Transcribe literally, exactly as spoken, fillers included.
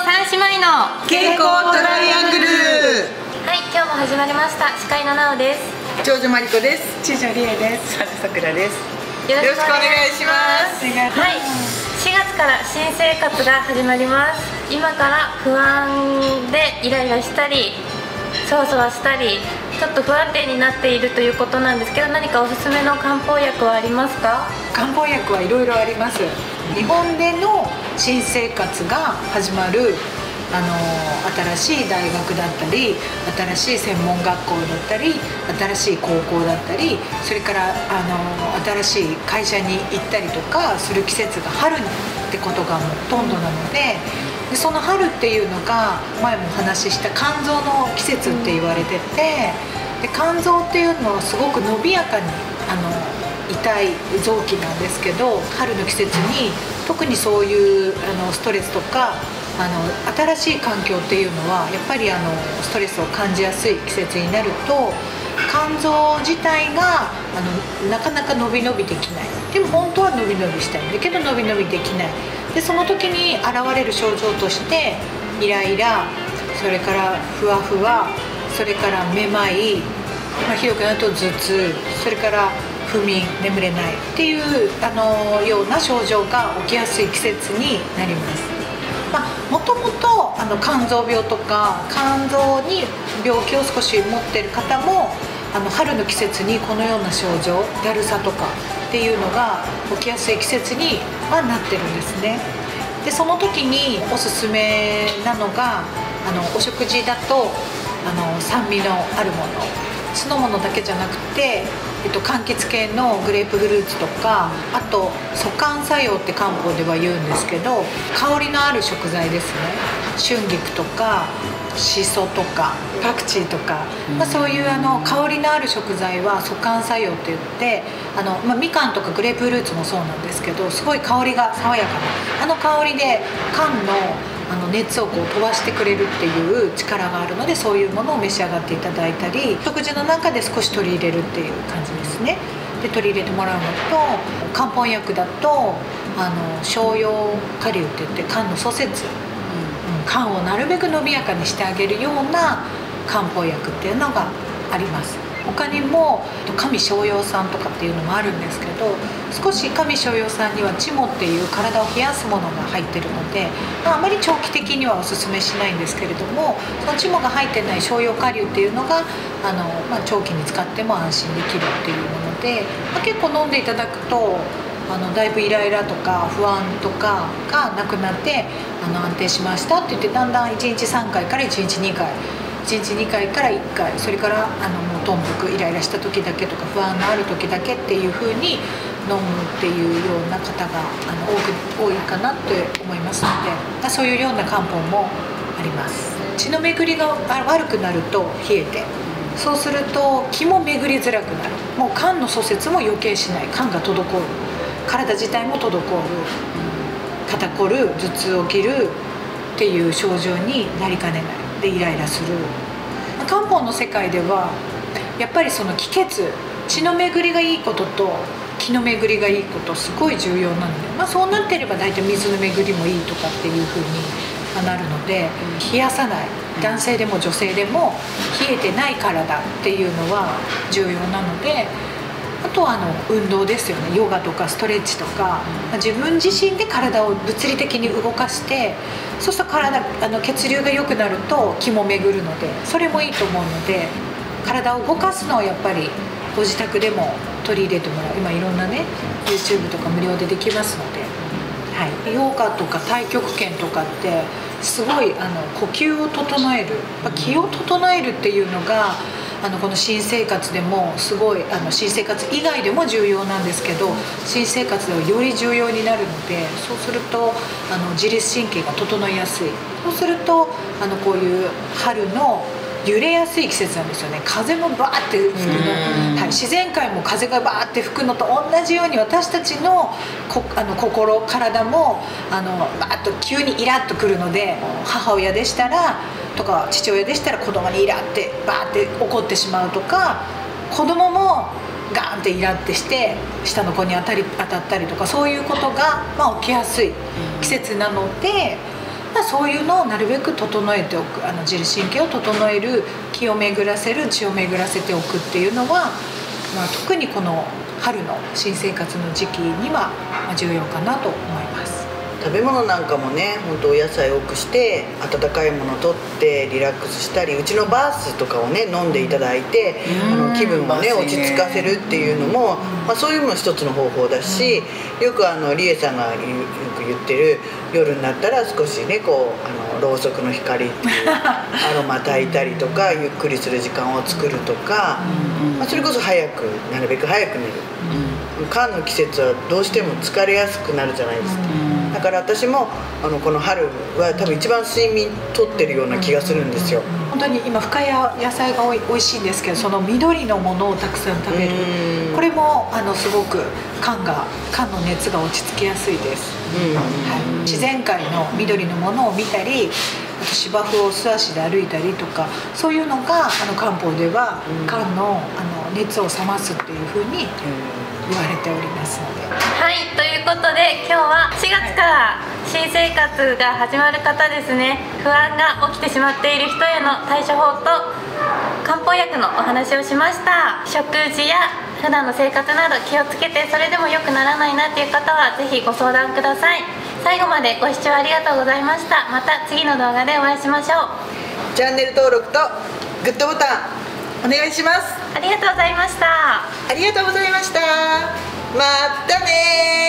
三姉妹の健康トライアングル。 はい、今日も始まりました。司会のなおです。 長女まりこです。 次女りえです。 さくらです。 よろしくお願いします。 お願いします。 はい、しがつから新生活が始まります。今から不安でイライラしたりそわそわしたりちょっと不安定になっているということなんですけど、何かおすすめの漢方薬はありますか？ 漢方薬はいろいろあります。日本での新生活が始まるあの新しい大学だったり、新しい専門学校だったり、新しい高校だったり、それからあの新しい会社に行ったりとかする季節が春ってことがもうほとんどなので、でその春っていうのが前もお話しした肝臓の季節って言われてて、で肝臓っていうのはすごく伸びやかにあの痛い臓器なんですけど、春の季節に特にそういうあのストレスとかあの新しい環境っていうのはやっぱりあのストレスを感じやすい季節になると、肝臓自体があのなかなか伸び伸びできない。でも本当は伸び伸びしたいんだけど伸び伸びできない。でその時に現れる症状としてイライラ、それからふわふわ、それからめまい、まあ、ひどくなると頭痛、それから不眠、眠れないっていうあのような症状が起きやすい季節になります。もともと肝臓病とか肝臓に病気を少し持っている方もあの春の季節にこのような症状、だるさとかっていうのが起きやすい季節にはなってるんですね。でその時におすすめなのがあのお食事だとあの酸味のあるもの、酢の物だけじゃなくて、えっと、柑橘系のグレープフルーツとか、あと蘇甘作用って漢方では言うんですけど、香りのある食材ですね。春菊とかしそとかパクチーとか、まあ、そういうあの香りのある食材は蘇甘作用って言ってあの、まあ、みかんとかグレープフルーツもそうなんですけど、すごい香りが爽やかなあの香りで肝のあの熱をこう飛ばしてくれるっていう力があるので、そういうものを召し上がっていただいたり、食事の中で少し取り入れるっていう感じですね。で取り入れてもらうのと、漢方薬だとあの逍遥顆粒って言って肝の蘇節、うん、肝をなるべく伸びやかにしてあげるような漢方薬っていうのがあります。他にも神逍遥さんとかっていうのもあるんですけど、少し神逍遥さんにはチモっていう体を冷やすものが入ってるので、まあ、あまり長期的にはおすすめしないんですけれども、そのチモが入ってない逍遥顆粒っていうのがあの、まあ、長期に使っても安心できるっていうもので、まあ、結構飲んでいただくとあのだいぶイライラとか不安とかがなくなってあの安定しましたって言って、だんだんいちにちさんかいからいちにちにかい、いちにちにかいからいっかい、それからあのもうとんぷくイライラした時だけとか不安のある時だけっていう風に飲むっていうような方があの多く多いかなって思いますので、まあ、そういうような漢方もあります。血の巡りが悪くなると冷えて、そうすると気も巡りづらくなる。もう肝の蘇節も余計しない、肝が滞る、体自体も滞る、肩こる、頭痛起きるっていう症状になりかねない。でイライラする。漢方の世界ではやっぱりその気血、血の巡りがいいことと気の巡りがいいことすごい重要なので、まあ、そうなってれば大体水の巡りもいいとかっていう風になるので、冷やさない、男性でも女性でも冷えてない体っていうのは重要なので、あとはあの運動ですよね。ヨガとかストレッチとか、自分自身で体を物理的に動かして、そうすると体あの血流が良くなると気も巡るので、それもいいと思うので、体を動かすのをやっぱりご自宅でも取り入れてもらう。今いろんなね YouTube とか無料でできますので、はい、ヨガとか太極拳とかってすごいあの呼吸を整える、気を整えるっていうのがあのこの新生活でもすごいあの新生活以外でも重要なんですけど、新生活ではより重要になるので、そうするとあの自律神経が整いやすい。そうするとあのこういう春の揺れやすい季節なんですよね。風もバーって吹くの、はい、自然界も風がバーって吹くのと同じように、私たちのこあの心体もあのバーッと急にイラッとくるので、母親でしたらとか父親でしたら子供にイラってバーって怒ってしまうとか、子供もガーンってイラってして下の子に当たり当たったりとか、そういうことが、まあ、起きやすい季節なので、 まあ、そういうのをなるべく整えておく、あの自律神経を整える、気を巡らせる、血を巡らせておくっていうのは、まあ、特にこの春の新生活の時期には重要かなと思います。 食べ物なんかもね、本当お野菜多くして温かいものをとってリラックスしたり、うちのバースとかをね飲んでいただいて、あの気分をね落ち着かせるっていうのも、まあ、そういうのも一つの方法だし、よくあのリエさんがよく言ってる、夜になったら少しねこうあのろうそくの光っていうアロマ焚いたりとか、ゆっくりする時間を作るとか、まあ、それこそ早く、なるべく早く寝る。寒の季節はどうしても疲れやすくなるじゃないですか。だから私もあのこの春は多分一番睡眠とってるような気がするんですよ。 本当に今深谷野菜がおい美味しいんですけど、その緑のものをたくさん食べる、これもあのすごく肝が肝の熱が落ち着きやすいです。はい、自然界の緑のものを見たり、あと芝生を素足で歩いたりとか、そういうのがあの漢方では肝のあの熱を冷ますっていうふうに言われておりますので。 はい、ということで今日はしがつから新生活が始まる方ですね、不安が起きてしまっている人への対処法と漢方薬のお話をしました。食事や普段の生活など気をつけて、それでも良くならないなっていう方はぜひご相談ください。最後までご視聴ありがとうございました。また次の動画でお会いしましょう。 チャンネル登録とグッドボタンお願いします。 ありがとうございました。 ありがとうございました。またねー。